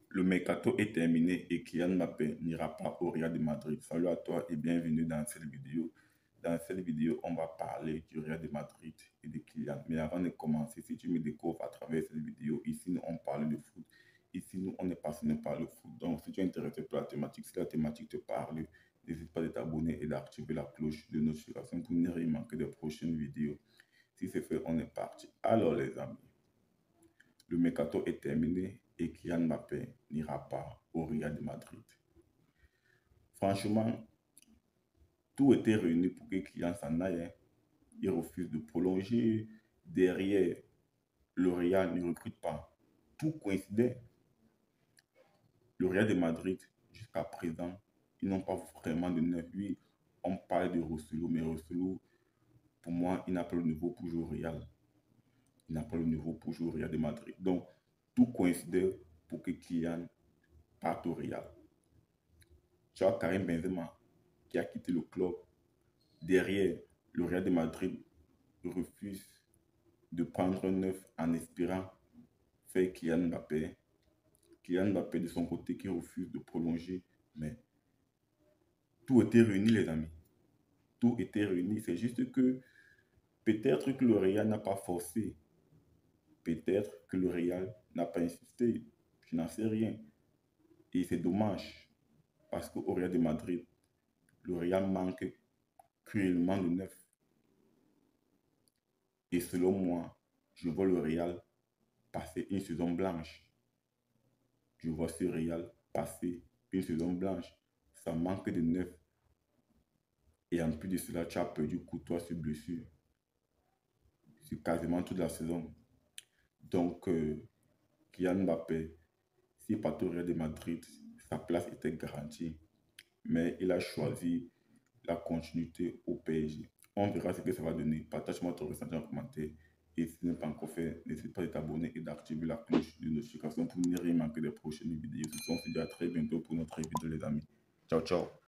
Le mercato est terminé et Kylian Mbappé n'ira pas au Real de Madrid. Salut à toi et bienvenue dans cette vidéo. Dans cette vidéo, on va parler du Real de Madrid et de Kylian. Mais avant de commencer, si tu me découvres à travers cette vidéo, ici nous on parle de foot. Ici nous on est passionné par le foot. Donc si tu es intéressé par la thématique, si la thématique te parle, n'hésite pas de t'abonner et d'activer la cloche de notification pour ne rien manquer des prochaines vidéos. Si c'est fait, on est parti. Alors les amis, le mercato est terminé et Kylian Mbappé n'ira pas au Real de Madrid. Franchement, tout était réuni pour que Kylian s'en aille. Il refuse de prolonger. Derrière, le Real ne recrute pas. Tout coïncidait. Le Real de Madrid, jusqu'à présent, ils n'ont pas vraiment de neuf. Oui, on parle de Rosselló, mais Rosselló, pour moi, il n'a pas le niveau pour jouer au Real. Il n'a pas le niveau pour jouer au Real de Madrid. Donc, tout coïncidait pour que Kylian parte au Real. Tu as Karim Benzema qui a quitté le club. Derrière, le Real de Madrid refuse de prendre un neuf en espérant faire Kylian Mbappé. Kylian Mbappé de son côté qui refuse de prolonger. Mais tout était réuni les amis. Tout était réuni. C'est juste que peut-être que le Real n'a pas forcé. Peut-être que le Real n'a pas insisté. Je n'en sais rien. Et c'est dommage. Parce qu'au Real de Madrid, le Real manque cruellement de neuf. Et selon moi, je vois le Real passer une saison blanche. Je vois ce Real passer une saison blanche. Ça manque de neuf. Et en plus de cela, tu as perdu Courtois sur blessure. C'est quasiment toute la saison. Donc, Kylian Mbappé, s'il partait au Real de Madrid, sa place était garantie. Mais il a choisi la continuité au PSG. On verra ce que ça va donner. Partage-moi ton ressenti en commentaire. Et si ce n'est pas encore fait, n'hésite pas à t'abonner et d'activer la cloche de notification pour ne rien manquer des prochaines vidéos. On se dit à très bientôt pour notre vidéo les amis. Ciao, ciao.